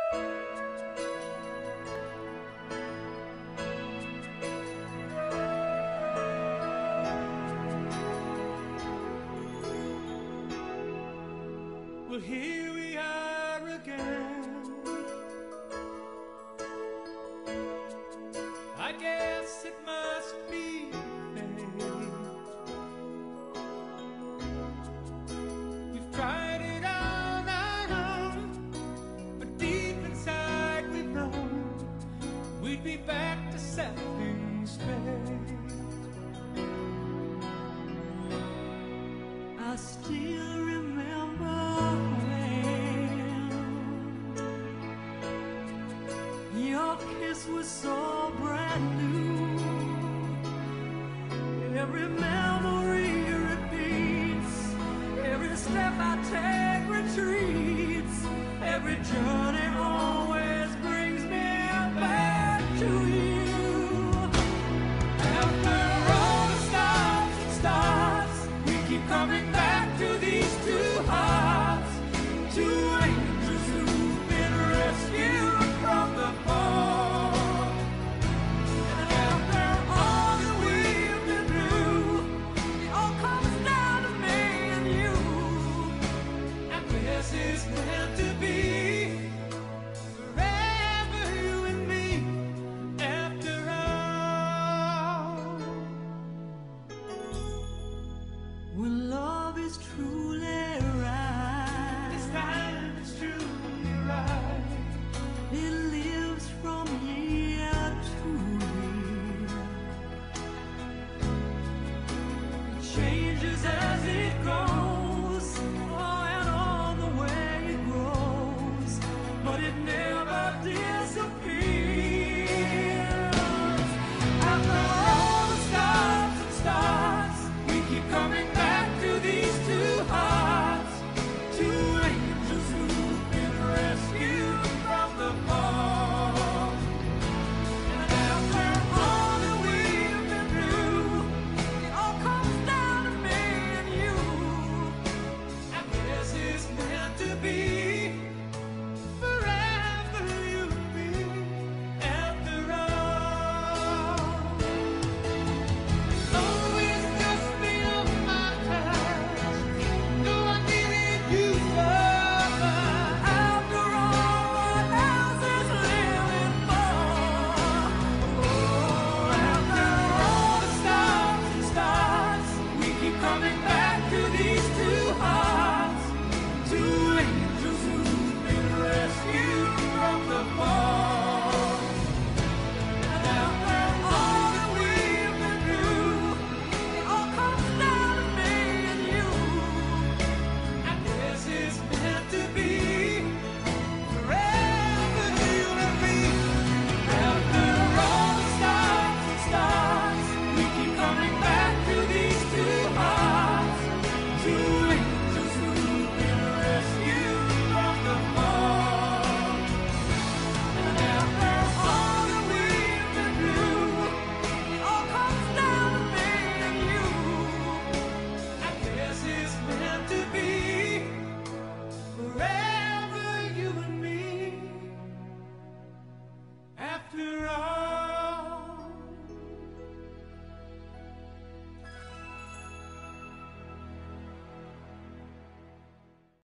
Well, here we are again. I guess it must be fate. We've tried it on our own, but deep inside we know we'd be back to set things straight. I still remember your kiss was so brand new. Every memory repeats, every step I take retreats, every journey always brings me back to you. After all the stops and starts, we keep coming back to these two hearts, two angels who've been rescued from the fall. And after all that we've been through, it all comes down to me and you. And this is meant to